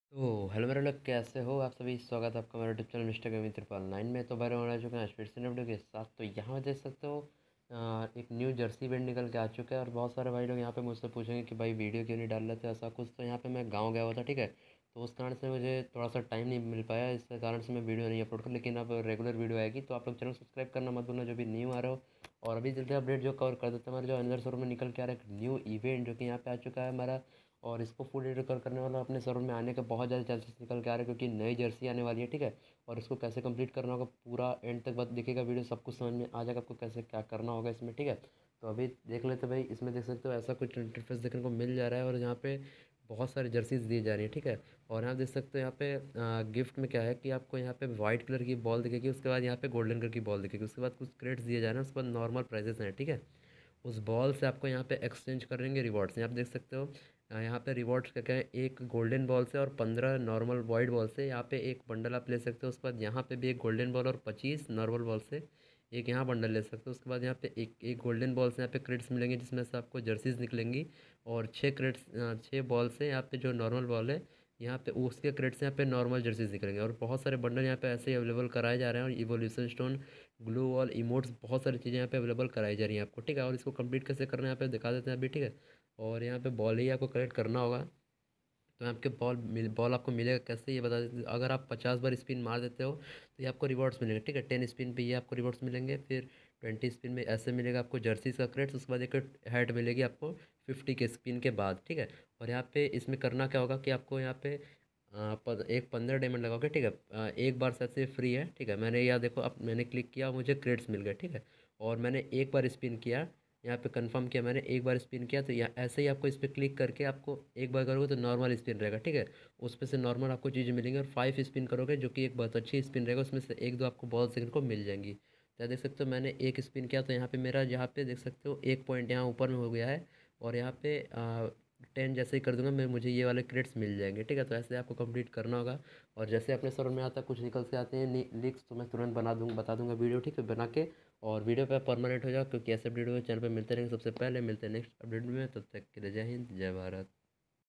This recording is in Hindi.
तो हेलो मेरे लोग, कैसे हो आप सभी। स्वागत है आपका मेरे यूट्यूब चैनल मिस्टर गेमिंग 9 में। तो भाई होना चुका है फिर से वीडियो के साथ। तो यहाँ पे देख सकते हो एक न्यू जर्सी बैंड निकल के आ चुका है। और बहुत सारे भाई लोग यहाँ पे मुझसे पूछेंगे कि भाई वीडियो क्यों नहीं डाल रहे थे ऐसा कुछ। तो यहाँ पे मैं गाँव गया हुआ था, ठीक है। तो उस कारण से मुझे थोड़ा सा टाइम नहीं मिल पाया, इस कारण से मैं वीडियो नहीं अपलोड कर। लेकिन अब रेगुलर वीडियो आएगी, तो आप लोग चैनल सब्सक्राइब करना मत भूलना जो भी न्यू आ रहे हो। और अभी जल्दी अपडेट जो कवर कर देते हैं, हमारे जो अंदर सर्वर में निकल के आ रहा है एक न्यू इवेंट जो कि यहाँ पे आ चुका है हमारा। और इसको फुल रिकवर करने वाला अपने सर्वर में आने के बहुत ज़्यादा चांसेस निकल के आ रहे हैं, क्योंकि नई जर्सी आने वाली है, ठीक है। और इसको कैसे कंप्लीट करना होगा पूरा एंड तक बात दिखेगा वीडियो, सब कुछ समझ में आ जाएगा आपको कैसे क्या करना होगा इसमें, ठीक है। तो अभी देख लेते भाई, इसमें देख सकते हो ऐसा कुछ इंटरफेस देखने को मिल जा रहा है। और यहाँ पे बहुत सारी जर्सीज दी जा रही है, ठीक है। और यहाँ देख सकते हो यहाँ पे गिफ्ट में क्या है कि आपको यहाँ पे वाइट कलर की बॉल दिखेगी, उसके बाद यहाँ पे गोल्डन कलर की बॉल दिखेगी, उसके बाद कुछ क्रेड्स दिए जा रहे हैं, उसके बाद नॉर्मल प्राइजेस हैं, ठीक है। उस बॉल से आपको यहाँ पे एक्सचेंज करेंगे रिवॉर्ड्स। यहाँ पे देख सकते हो यहाँ पे रिवॉर्ड्स क्या क्या है, एक गोल्डन बॉल से और 15 नॉर्मल वाइट बॉल से यहाँ पे एक बंडल आप ले सकते हो। उसके बाद यहाँ पे भी एक गोल्डन बॉल और 25 नॉर्मल बॉल से एक यहाँ बंडल ले सकते हो। उसके बाद यहाँ पे एक एक गोल्डन बॉल से यहाँ पे क्रेड्स मिलेंगे, जिसमें से आपको जर्सीज निकलेंगी। और 6 क्रेड्स 6 बॉल से यहाँ पे जो नॉर्मल बॉल है, यहाँ पे उसके क्रेड से यहाँ पे नॉर्मल जर्सीज निकलेंगे। और बहुत सारे बंडल यहाँ पे ऐसे ही अवेलेबल कराए जा रहे हैं। और evolution stone, glue wall, emotes, बहुत सारी चीज़ें यहाँ पे अवेलेबल कराई जा रही हैं आपको, ठीक है। और इसको कंप्लीट कैसे करना है यहाँ पे दिखा देते हैं अभी, ठीक है। और यहाँ पे बॉल ही आपको कलेक्ट करना होगा। तो आपके बॉल आपको मिलेगा कैसे ये बता देते। अगर आप 50 बार स्पिन मार देते हो तो ये आपको रिवॉर्ड्स मिलेंगे, ठीक है। 10 स्पिन पे ये आपको रिवॉर्ड्स मिलेंगे। फिर 20 स्पिन में ऐसे मिलेगा आपको जर्सीज का क्रेड्स। उसके बाद एक हेड मिलेगी आपको 50 के स्पिन के बाद, ठीक है। और यहाँ पे इसमें करना क्या होगा कि आपको यहाँ पे एक 15 डायमंड लगाओगे, ठीक है। एक बार से फ्री है, ठीक है। मैंने यहाँ देखो, अब मैंने क्लिक किया, मुझे क्रेड्स मिल गए, ठीक है। और मैंने एक बार स्पिन किया, यहाँ पे कंफर्म किया, मैंने एक बार स्पिन किया। तो यहाँ ऐसे ही आपको इस पर क्लिक करके आपको एक बार करोगे तो नॉर्मल स्पिन रहेगा, ठीक है। उस पर से नॉर्मल आपको चीज़ें मिलेंगी। और 5 स्पिन करोगे जो कि एक बहुत अच्छी स्पिन रहेगा, उसमें से एक दो आपको बॉल सेकंड को मिल जाएंगी। तो देख सकते हो मैंने एक स्पिन किया, तो यहाँ पे मेरा, यहाँ पे देख सकते हो एक पॉइंट यहाँ ऊपर में हो गया है। और यहाँ पे 10 जैसे ही कर दूंगा मैं, मुझे ये वाले क्रेड्स मिल जाएंगे, ठीक है। तो ऐसे आपको कंप्लीट करना होगा। और जैसे अपने सर में आता कुछ निकल के आते हैं लीक्स, तो मैं तुरंत बता दूंगा वीडियो, ठीक है, बना के। और वीडियो पे परमानेंट हो जाओ, क्योंकि ऐसे वीडियो चैनल पे मिलते रहेंगे सबसे पहले। मिलते हैं नेक्स्ट अपडेट में, तब तक के लिए जय हिंद जय भारत।